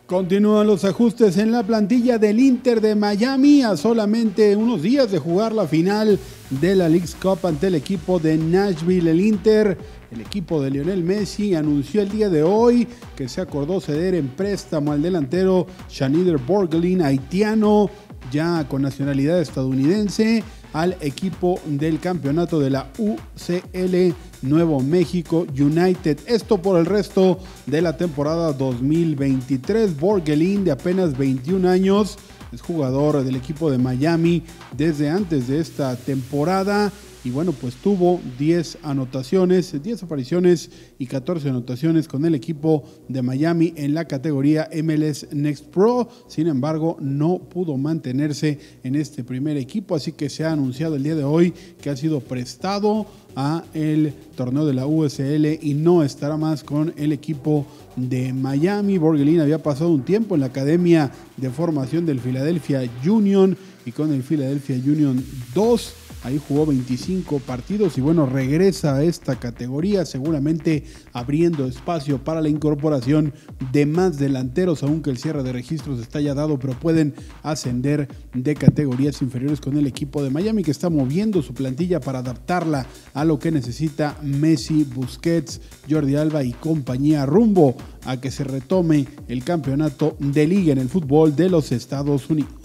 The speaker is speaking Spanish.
Continúan los ajustes en la plantilla del Inter de Miami a solamente unos días de jugar la final de la Leagues Cup ante el equipo de Nashville. El equipo de Lionel Messi anunció el día de hoy que se acordó ceder en préstamo al delantero Shanider Borgelin, haitiano, ya con nacionalidad estadounidense, al equipo del campeonato de la UCL Nuevo México United. Esto por el resto de la temporada 2023. Borgelin, de apenas 21 años, es jugador del equipo de Miami desde antes de esta temporada. Y bueno, pues tuvo 10 apariciones y 14 anotaciones con el equipo de Miami en la categoría MLS Next Pro. Sin embargo, no pudo mantenerse en este primer equipo, así que se ha anunciado el día de hoy que ha sido prestado a el torneo de la USL y no estará más con el equipo de Miami. Borgelin había pasado un tiempo en la academia de formación del Philadelphia Union y con el Philadelphia Union 2. Ahí jugó 25 partidos y bueno, regresa a esta categoría, seguramente abriendo espacio para la incorporación de más delanteros, aunque el cierre de registros está ya dado, pero pueden ascender de categorías inferiores con el equipo de Miami, que está moviendo su plantilla para adaptarla a lo que necesita Messi, Busquets, Jordi Alba y compañía, rumbo a que se retome el campeonato de liga en el fútbol de los Estados Unidos.